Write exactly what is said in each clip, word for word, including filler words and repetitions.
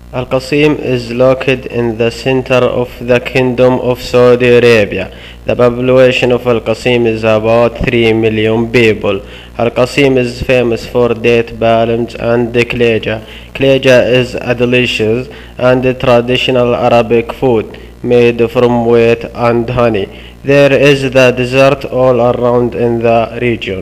Al-Qassim is located in the center of the Kingdom of Saudi Arabia. The population of Al-Qassim is about three million people. Al-Qassim is famous for date palms and kleja. Kleja is a delicious and traditional Arabic food made from wheat and honey. There is the desert all around in the region.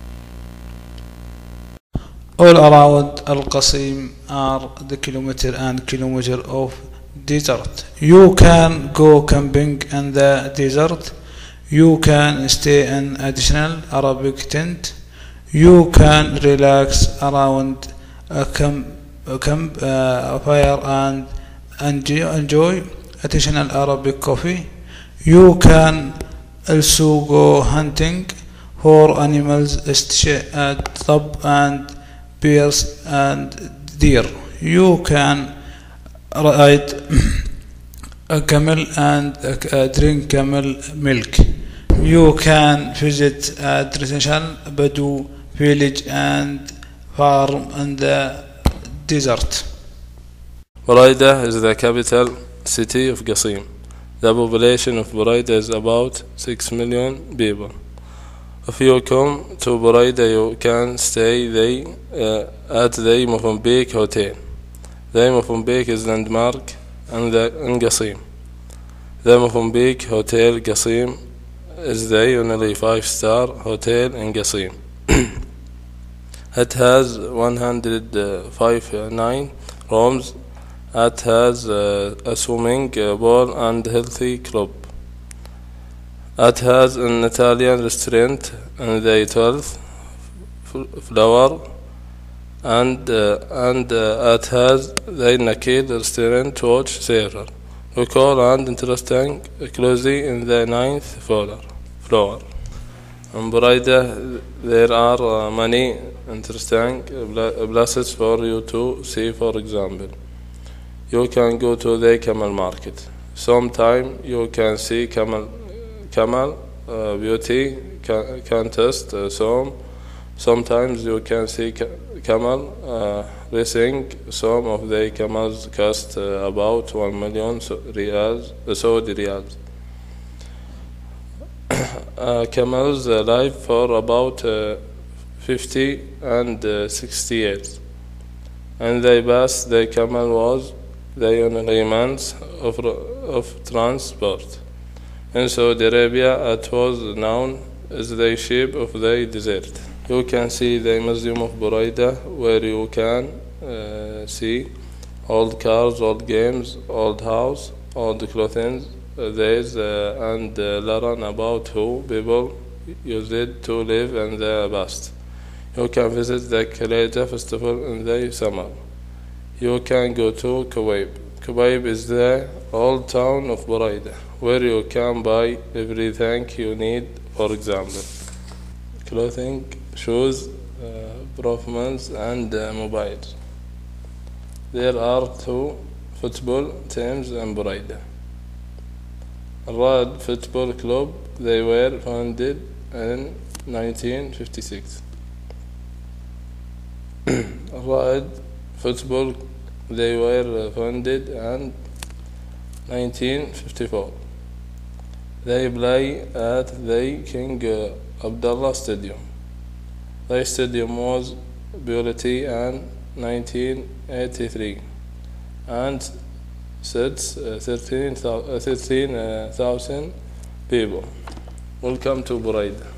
All around Al-Qassim are the kilometer and kilometer of desert. You can go camping in the desert. You can stay in additional Arabic tent. You can relax around a camp, a camp uh, fire and enjoy, enjoy additional Arabic coffee. You can also go hunting for animals, uh, dub and bears and deer. You can ride a camel and uh, drink camel milk. You can visit a traditional Badu village and farm in the desert. Buraidah is the capital city of Qassim. The population of Buraidah is about six million people. If you come to Buraidah, you can stay there, uh, at the Mozambique Hotel. The Mozambique is landmark in, the, in Qassim. The Mozambique Hotel Qassim is the only five-star hotel in Qassim. It has one hundred fifty-nine rooms. It has uh, a swimming pool and healthy club. It has an Italian restaurant in the twelfth floor, and uh, and uh, it has the Naked restaurant watch server, local and interesting clothing in the ninth floor. floor. In Buraidah, there are uh, many interesting places for you to see. For example, you can go to the camel market. Sometime you can see camel camel uh, beauty can, contest. Uh, some sometimes you can see ca camel uh, racing. Some of the camels cost uh, about one million riyals, uh, Saudi riyals. uh, camels uh, live for about uh, fifty and uh, sixty years, and they pass the camel was the only means of of transport. In Saudi Arabia, it was known as the sheep of the desert. You can see the Museum of Buraidah, where you can uh, see old cars, old games, old house, old clothing, uh, days, uh, and uh, learn about how people used it to live in the past. You can visit the Khaleja festival in the summer. You can go to Kuwait. Kuwait is the old town of Buraidah, where you can buy everything you need, for example, clothing, shoes, uh, perfumes, and uh, mobiles. There are two football teams in Buraidah. Al-Rad Football Club, they were founded in nineteen fifty-six. Al-Rad Football, they were founded in nineteen fifty-four. They play at the King Abdullah Stadium. The stadium was built in nineteen eighty-three and sits thirteen thousand people. Welcome to Buraidah.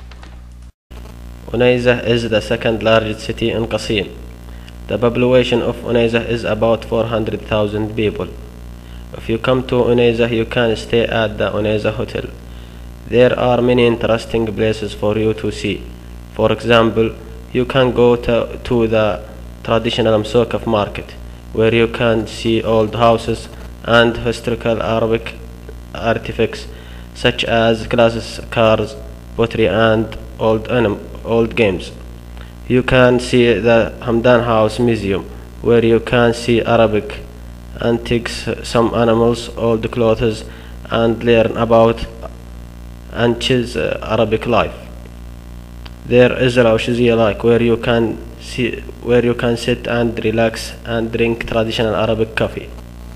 Unayzah is the second largest city in Qassim. The population of Unayzah is about four hundred thousand people. If you come to Unayzah, you can stay at the Unayzah Hotel. There are many interesting places for you to see. For example, you can go to, to the traditional Msokaf market, where you can see old houses and historical Arabic artifacts such as classic cars, pottery, and old anim old games. You can see the Hamdan House Museum, where you can see Arabic antiques, some animals, old clothes, and learn about ancient Arabic life. There is العشيزية like where you can see where you can sit and relax and drink traditional Arabic coffee.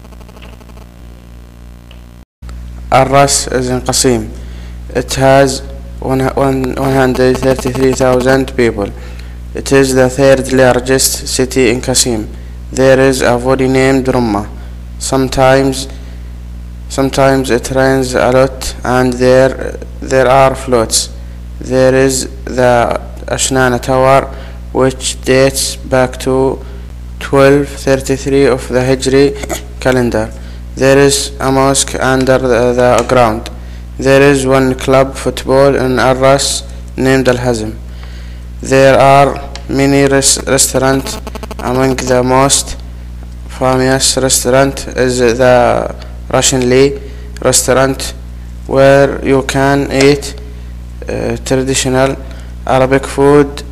Arras is in Qassim. It has one hundred thirty-three thousand people. It is the third largest city in Qassim. There is a valley named Rumma. Sometimes sometimes it rains a lot and there there are floods. There is the Ashnana Tower, which dates back to twelve thirty-three of the Hijri calendar. There is a mosque under the, the ground. There is one club football in Arras named Al Hazm. There are many res restaurants. Among the most famous restaurant is the Russian Lee restaurant, where you can eat uh, traditional Arabic food